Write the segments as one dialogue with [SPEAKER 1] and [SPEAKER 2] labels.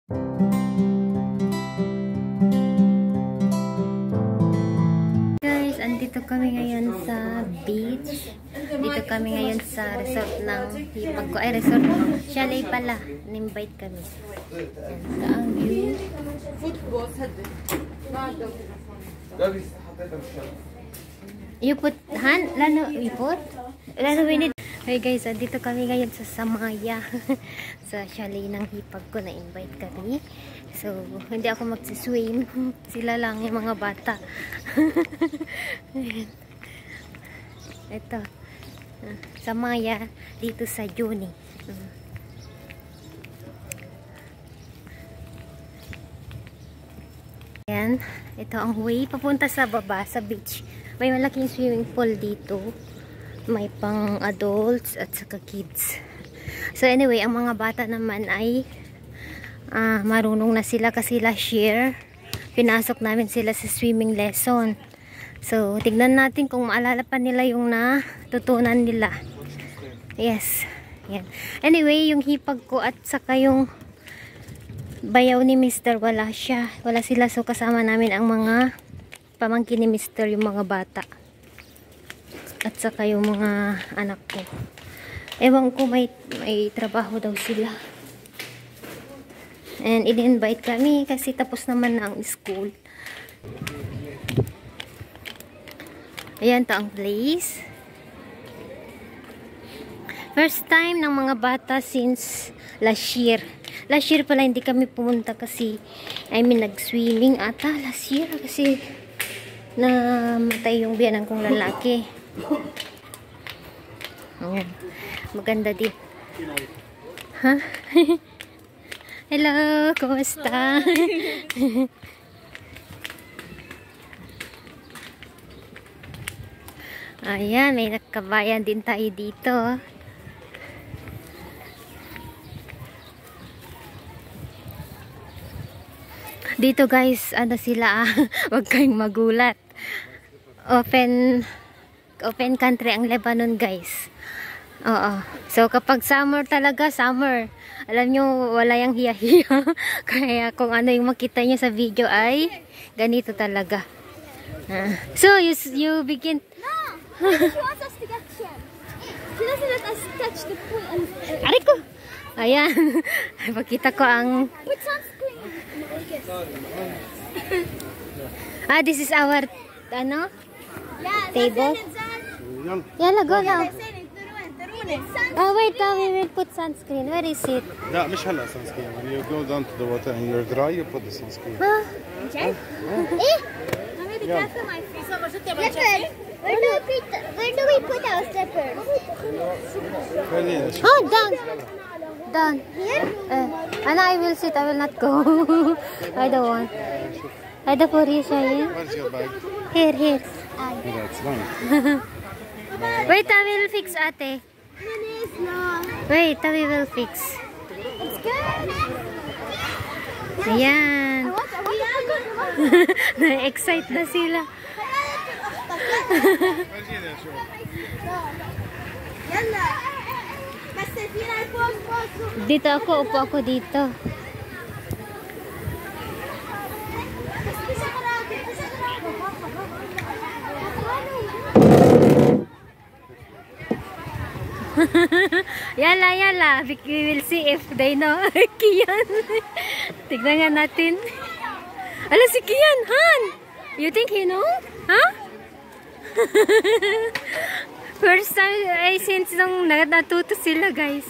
[SPEAKER 1] Guys, andito kami ngayon sa beach. Dito kami ngayon sa resort ng hipag ko. Ay, resort. Chalet pala. Invite kami. Yan, ang view. You put, Han? Lano, you put? Lano, we need. Hey guys, dito kami ngayon sa Samaya. Sa chalet ng hipag ko, na-invite kami. So, hindi ako magsiswim. Sila lang, yung mga bata. Ito. Samaya, dito sa Juni. Ayan. Ito ang way papunta sa baba, sa beach. May malaking swimming pool dito. May pang adults at saka kids. So anyway, ang mga bata naman ay marunong na sila kasi last year pinasok namin sila sa swimming lesson. So tignan natin kung maalala pa nila yung natutunan nila. Yes. Yan. Anyway, yung hipag ko at saka yung bayaw ni Mr. wala siya. Wala sila, so kasama namin ang mga pamangkin ni Mr. yung mga bata. At saka yung mga anak ko. Ewan ko, may trabaho daw sila. And in-invite kami kasi tapos naman na ang school. Ayan to ang place. First time ng mga bata since last year. Last year pala hindi kami pumunta kasi nag-swimming ata last year kasi namatay yung biyanan kong lalaki. Ayan. Maganda din. Ha? Hello, kumusta? Ayan, may nakabayan din tayo dito. Dito guys, ano sila wag kayong magulat. Open country ang Lebanon guys. Oo. So kapag summer talaga, summer. Alam nyo, wala yung hiya-hiya. Kaya kung ano yung makita nyo sa video ay ganito talaga. So you begin.
[SPEAKER 2] No! She wants us to get him. She doesn't let us touch the pool.
[SPEAKER 1] Aray ko! Ayan. Pakita ko ang...
[SPEAKER 2] Put sunscreen.
[SPEAKER 1] This is our, ano?
[SPEAKER 2] Yeah,
[SPEAKER 1] table. Yalla, go now. Oh wait, we will put sunscreen. Where is it?
[SPEAKER 3] لا مش هلا sunscreen. When you go down to the water and you're dry, you put the sunscreen.
[SPEAKER 1] Huh?
[SPEAKER 2] Eh? Let me be careful, my friend. Where do we put our slippers?
[SPEAKER 1] Oh, down. Down. Here? And I will sit. I will not go. I don't want. I don't want you, Shayan.
[SPEAKER 3] Where's your bag?
[SPEAKER 1] Here.
[SPEAKER 3] That's fine.
[SPEAKER 1] Wait, I will fix, ate. Wait, we will fix.
[SPEAKER 2] It's good.
[SPEAKER 1] Ayan. Na-excite na sila. Dito ako, upo ako dito. Yala. We will see if they know. Kian. Tignan nga natin. Ala, si Kian, Han! You think he know? Huh? First time, since nung natuto sila, guys.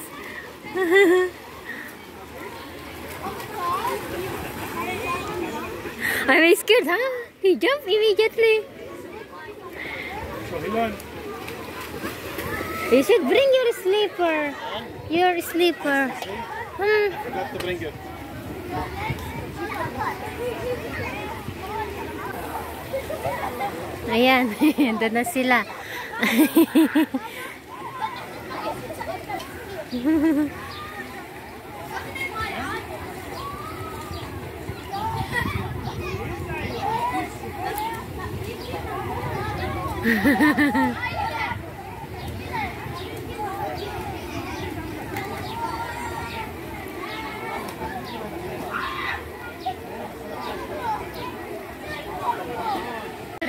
[SPEAKER 1] I'm scared, huh? He jumped immediately. You should bring your sleeper. Your sleeper.
[SPEAKER 3] I got to bring it.
[SPEAKER 1] Ayan, doon na sila.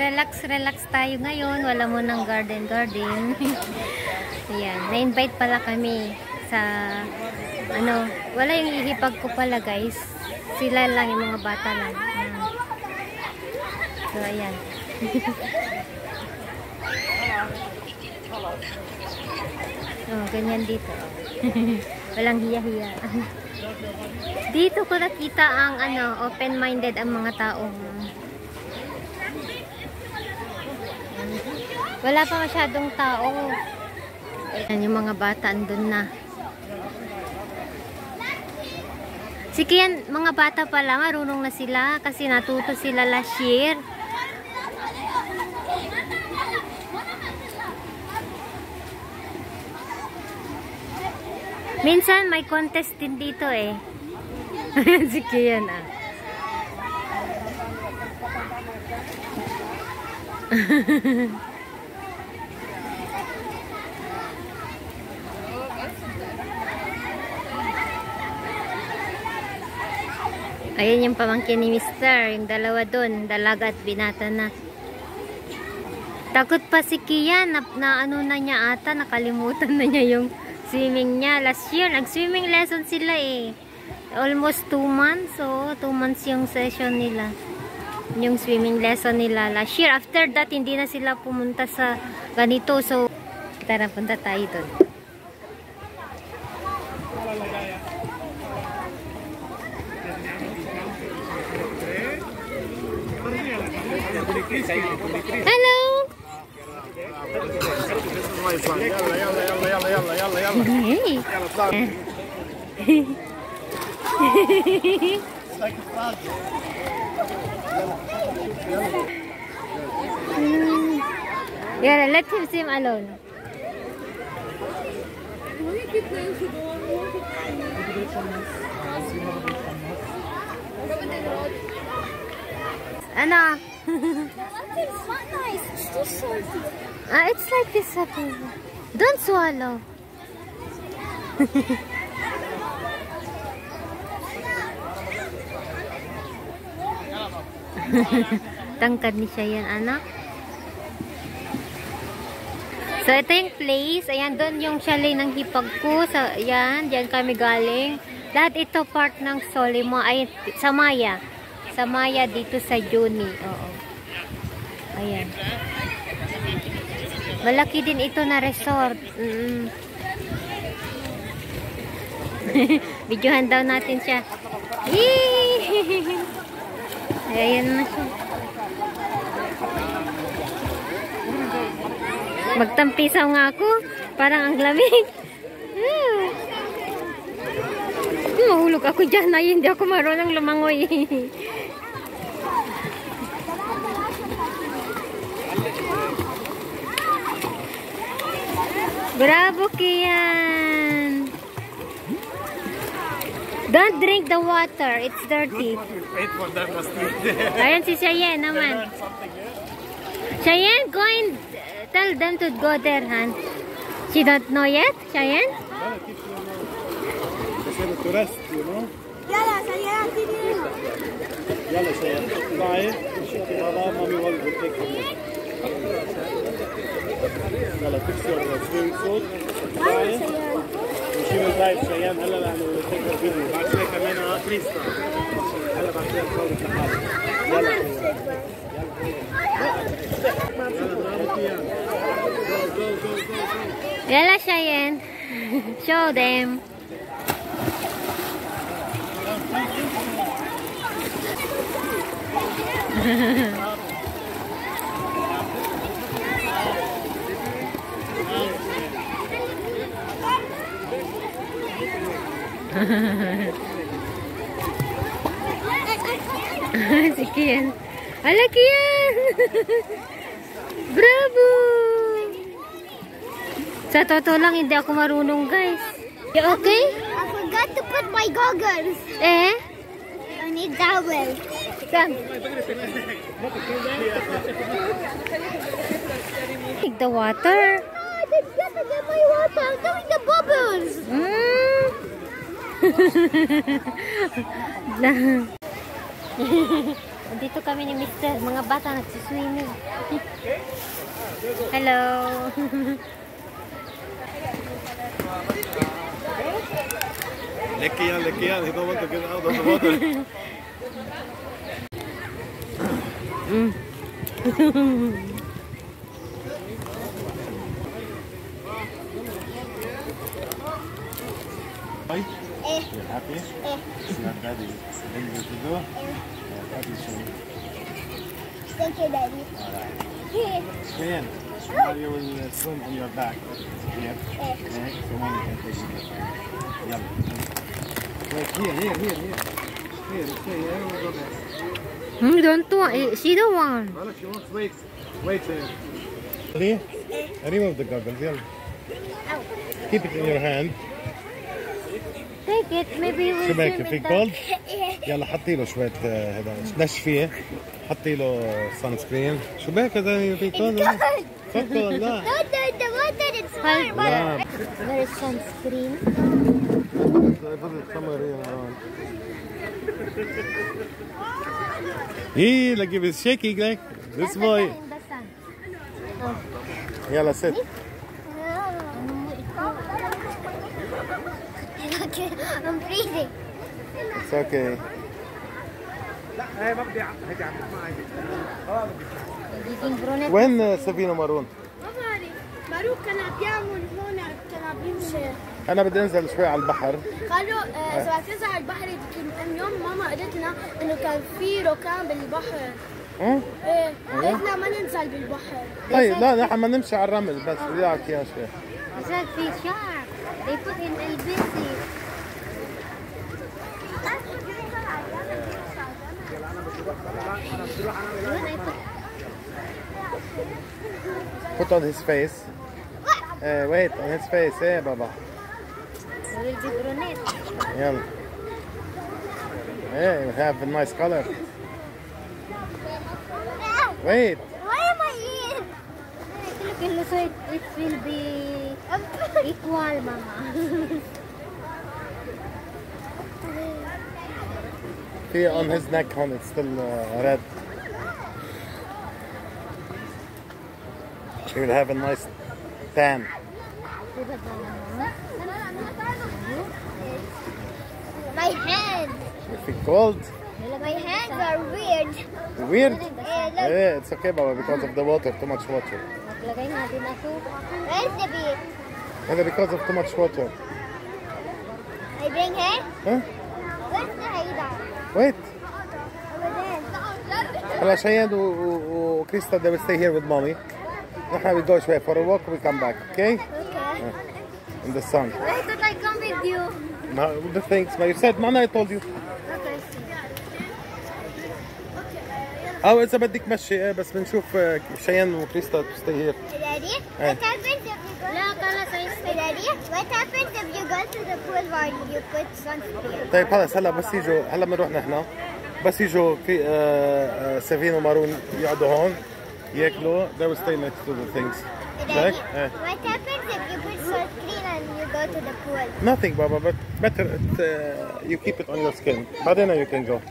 [SPEAKER 1] relax tayo ngayon. Wala mo ng garden. Ayan, na-invite pala kami sa, wala yung ihipag ko pala guys. Sila lang, yung mga bata lang. Ayan. So, ayan. Ganyan dito. Walang hiya-hiya. Dito ko nakita ang open-minded ang mga tao. Wala pa masyadong tao. Ayan, yung mga bata andun na. Sige yan, mga bata pala, marunong na sila kasi natuto sila last year. Minsan may contest din dito eh. Sige yan ah. Ayan yung pamangkin ni Mister, yung dalawa doon, dalaga at binata na. Takot pa si Kian, na ano na niya ata, nakalimutan na niya yung swimming niya. Last year, nag-swimming lesson sila eh. Almost 2 months, so 2 months yung session nila. Yung swimming lesson nila last year. After that, hindi na sila pumunta sa ganito. So, tara, punta tayo doon. Hello! Yeah, let him swim alone. Ano?
[SPEAKER 2] It's not nice. It's too salty.
[SPEAKER 1] It's like this. Don't swallow. Tangkad ni siya yan, anak. So, ito yung place. Ayan, doon yung chalet ng hipag ko. So, ayan, diyan kami galing. Lahat ito part ng Solimo. Ay, sa Maya. Sa Maya dito sa Juni. Oo. Ayan. Malaki din ito na resort. Videohan daw natin siya. Ayan na siya. Magtampisaw nga ako. Parang ang lamig. Mahulog ako dyan. Ay, hindi ako marunong lumangoy. Bravo, Kian. Don't drink the water. It's dirty. Ayan si Cheyenne naman. Cheyenne, go and tell them to go there, Han. She don't know yet, Cheyenne?
[SPEAKER 3] To rest, you know?
[SPEAKER 2] يلا سيارة تيجي.
[SPEAKER 3] يلا سيارة. طلعي. شوفي بابا مامي والد take it. يلا fix your swing suit. طلعي. وشي will drive شيان هلا لأنه take her video. بعد شوي كمان كريستا. هلا بعد شوي نصورك لحالك. يلا.
[SPEAKER 1] Yala, Cheyenne. Show them. Si Kian. Hala, Kian! Bravo! Sa totoo lang, hindi ako marunong, guys. You okay?
[SPEAKER 2] I forgot to put my goggles.
[SPEAKER 1] Eh?
[SPEAKER 2] I need towel.
[SPEAKER 1] Saan? Take the water.
[SPEAKER 2] Oh, that's not get my water. I'm doing the bubbles.
[SPEAKER 1] Dito kami ni Mr. Mga bata nagsiswimming. Hello.
[SPEAKER 3] Lekker, he don't want to get out of the water. Hi. You happy? Your daddy. Then you to go? Daddy soon.
[SPEAKER 2] Thank you, Daddy.
[SPEAKER 3] Then, now you will swim on your back. Here. Okay. So mommy can take you. Yep. Wait, here. Here, stay here. We'll go there.
[SPEAKER 1] Don't want. She don't want.
[SPEAKER 3] Well, she wants wait. Here. Remove the goggles. Yeah. Keep it in your hand.
[SPEAKER 1] Take it. Maybe we'll
[SPEAKER 3] شو بك
[SPEAKER 1] swim
[SPEAKER 3] في
[SPEAKER 1] in the...
[SPEAKER 3] كولد؟ يلا حطي له شوية هذا نشفيه حطي له سان سكرين شو بك هذا في كولد؟ فكر لا
[SPEAKER 2] No, the water is warm.
[SPEAKER 3] لا
[SPEAKER 1] There is sunscreen.
[SPEAKER 3] إيه لقي بس shaky like this boy
[SPEAKER 1] In the sun.
[SPEAKER 3] يلا sit
[SPEAKER 2] Okay, I'm freezing.
[SPEAKER 3] it's okay
[SPEAKER 1] Giging brunette.
[SPEAKER 3] وين سفينة مارون؟
[SPEAKER 2] ماروك كان بيعمل هون كان بيمشي
[SPEAKER 3] أنا بدي أنزل شوي على البحر
[SPEAKER 2] قالوا إذا تنزل على البحر كم يوم ماما قالت لنا إنه كان في ركام بالبحر. إيه قالت لنا ما ننزل بالبحر.
[SPEAKER 3] طيب لا نحن ما نمشي على الرمل بس بدي أحكي إياها شوي
[SPEAKER 1] Is that fish shark? They put in LBC.
[SPEAKER 3] put on his face wait on his face إيه بابا
[SPEAKER 1] It will be brunette.
[SPEAKER 3] يلا yeah you have a nice color wait
[SPEAKER 2] Why am I in?
[SPEAKER 1] Look, so it will be equal, mama.
[SPEAKER 3] See on his neck on it's still red he will have a nice tan
[SPEAKER 2] My hands.
[SPEAKER 3] if he cold
[SPEAKER 2] My hands are weird.
[SPEAKER 3] weird
[SPEAKER 2] Look.
[SPEAKER 3] yeah it's okay Baba because of the water too much water
[SPEAKER 1] Maglagay natin ako.
[SPEAKER 2] Where's the beard?
[SPEAKER 3] هذا because of too much water
[SPEAKER 2] I bring hair?
[SPEAKER 3] huh
[SPEAKER 2] Where's the hair?
[SPEAKER 3] wait
[SPEAKER 2] Over there.
[SPEAKER 3] هلا شياد وكريستا they will stay here with mommy نحن we go شوي for a walk we come back okay
[SPEAKER 2] Okay.
[SPEAKER 3] in the sun
[SPEAKER 2] Why did I come with you?
[SPEAKER 3] now the things but you said Mana I told you
[SPEAKER 2] Okay.
[SPEAKER 3] أو إذا بدك مشي إيه بس بنشوف شيان وكريستا to stay here
[SPEAKER 2] Daddy,
[SPEAKER 3] Hey.
[SPEAKER 2] what happens if you go? Daddy, what happens if you go to the pool while you put sunscreen?
[SPEAKER 3] طيب خلص هلا بس يجوا هلا بنروح نحن بس يجوا في سفين ومارون يقعدوا هون ياكلوا they will stay next to the things
[SPEAKER 2] Daddy,
[SPEAKER 3] إيه.
[SPEAKER 2] what happens if you put sunscreen and you go to the pool?
[SPEAKER 3] nothing Baba but better you keep it on your skin بعدين you can go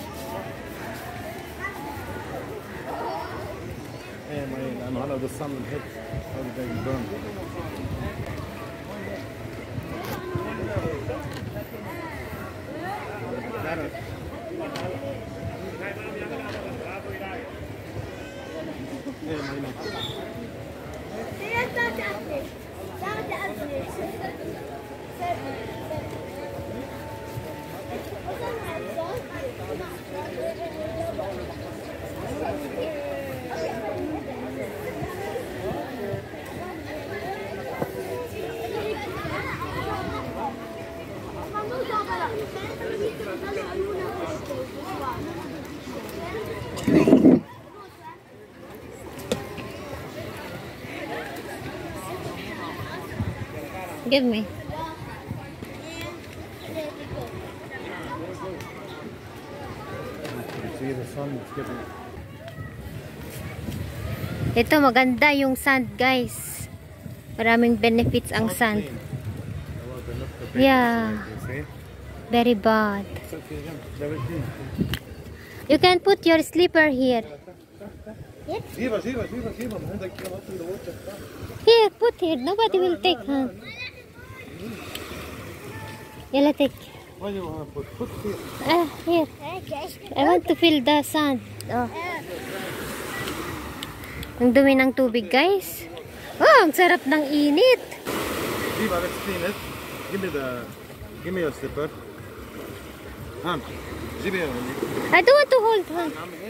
[SPEAKER 3] ايه ما لانه هلا the sun will hit everything burn ايه ما
[SPEAKER 1] Give me.
[SPEAKER 3] see the sun is getting
[SPEAKER 1] Ito maganda yung sand, guys. Maraming benefits ang sand. Yeah. Very bad.
[SPEAKER 3] It's okay, yeah. Very clean.
[SPEAKER 1] You can put your slipper here.
[SPEAKER 3] جيبها جيبها جيبها جيبها ما عندك كلام في الوقت.
[SPEAKER 1] Here, put here. Nobody will take, huh? Yalla, take.
[SPEAKER 3] Why do you want to put here?
[SPEAKER 1] Here. I want to feel the sand. Oh. Ang dumi ng tubig, guys. Oh, ang sarap ng init.
[SPEAKER 3] Viva, let's clean it. Give me your slipper. جيبي يا ولي.
[SPEAKER 1] I don't want to hold one.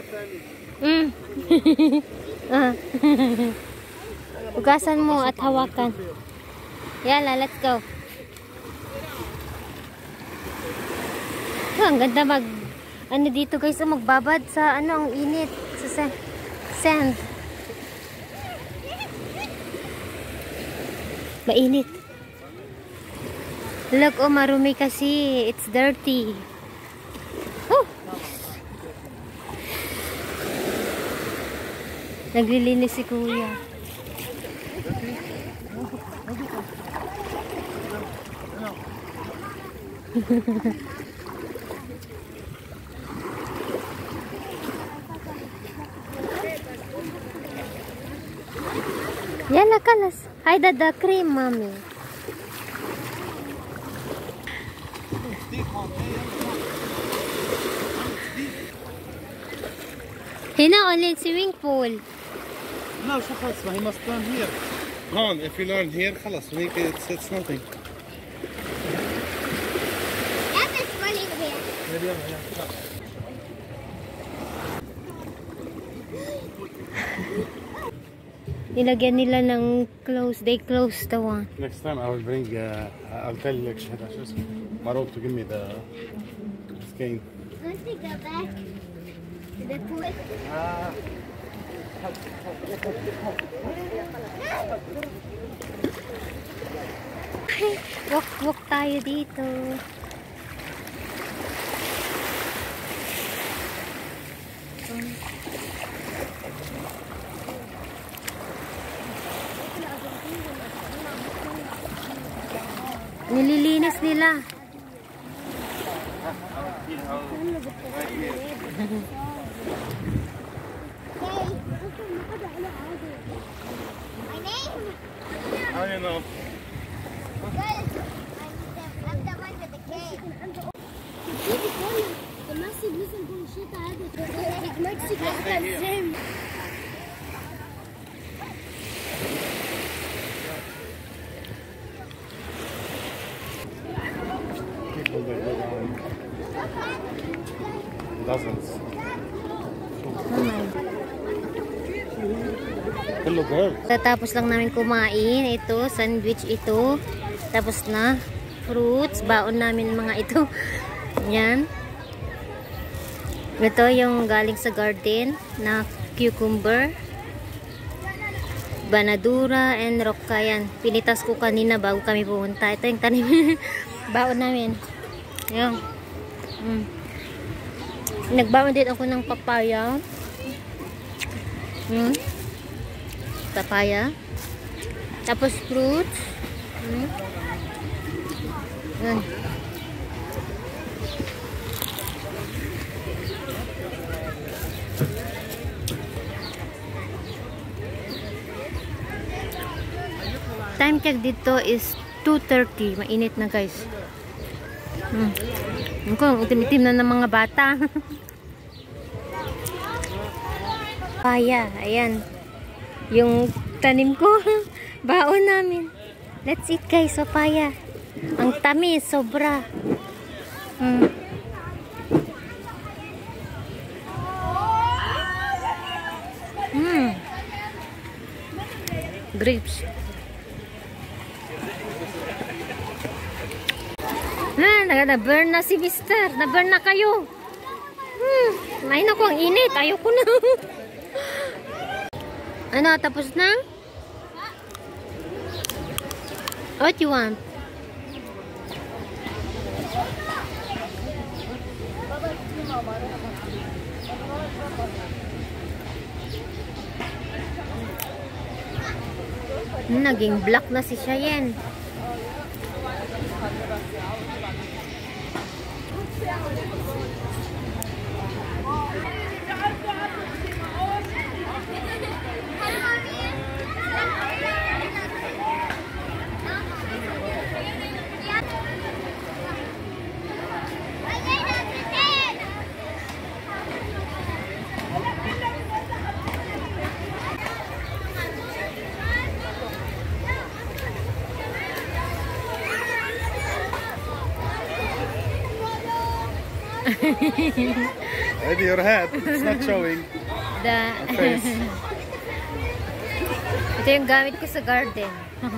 [SPEAKER 1] Ugasan mo at hawakan. Yala, let's go. Ang ganda ano dito guys, magbabad sa ang init sa sand. Mainit. Look, marumi kasi. It's dirty. Oh. Naglilinis si kuya. Yala, kalas. Hide the cream, mommy. هنا only swimming pool.
[SPEAKER 3] No, شو خلص ما he must learn here. هون if you learn here خلص it's nothing. Nilagyan nila ng close. They close the one. Next time I will bring I'll tell you شو اسمه Marok to give me the skein.
[SPEAKER 2] Want to go back to the pool?
[SPEAKER 1] Walk tayo dito. Nililinis nila.
[SPEAKER 3] How do you know?
[SPEAKER 2] I'm the one with the cake. المكسيك لسه نقول الشتاء هذا المكسيك لسه
[SPEAKER 3] People that go down dozens. Hello girl.
[SPEAKER 1] Tapos lang namin kumain. Ito, sandwich ito. Tapos na. Fruits. Baon namin mga ito. Yan. Ito yung galing sa garden na cucumber, banadura, and rockayan. Pinitas ko kanina bago kami pumunta. Ito yung tanim. Baon namin. Yan. Nagbaon din ako ng papaya. Papaya. Tapos fruits. Yan. Time check dito is 2:30. Mainit na guys. Ang itim-itim na ng mga bata. Papaya. Ayan. Yung tanim ko. Baon namin. Let's eat guys. Papaya. Ang tamis. Sobra. Grapes. Na-burn na si Mister. Na-burn na kayo. Ay naku, ang init. Ayoko na. Ano, tapos na? What you want? Naging black na si Cheyenne.
[SPEAKER 3] Maybe your head. It's not showing.
[SPEAKER 1] The
[SPEAKER 3] Face.
[SPEAKER 1] Ito yung gamit ko sa garden.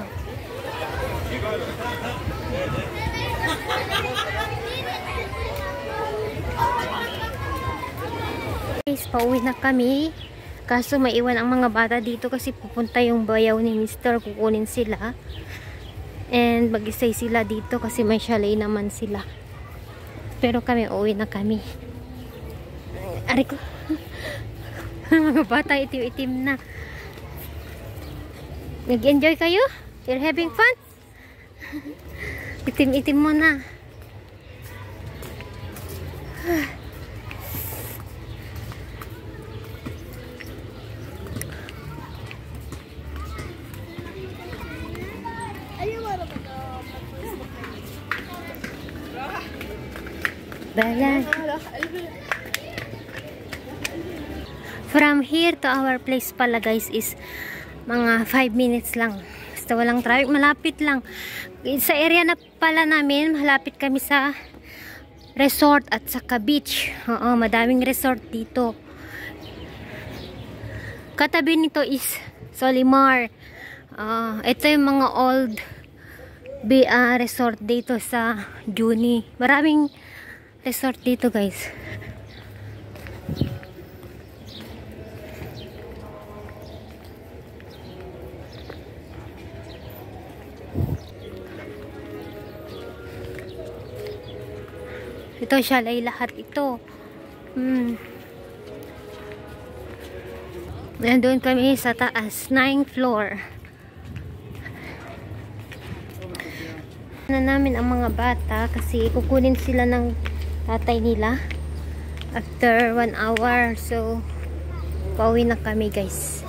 [SPEAKER 1] Guys, pauwi na kami. Kaso maiwan ang mga bata dito kasi pupunta yung bayaw ni Mr. Kukunin sila. And mag-isay sila dito kasi may chalet naman sila. Pero kami, uuwi na kami. Ari ko. Mga bata itim-itim na. Nag-enjoy kayo? You're having fun? Itim-itim mo na. Balan. From here to our place pala guys is mga 5 minutes lang. Basta walang traffic, malapit lang. Sa area na pala namin, malapit kami sa resort at saka beach. Oo, madaming resort dito. Katabi nito is Solimar. Ito yung mga old resort dito sa Juni. Maraming resort dito guys. Ito chalet lahat ito. Nandun kami sa taas, 9th floor. Na namin ang mga bata kasi kukunin sila ng tatay nila after 1 hour. So pauwi na kami guys.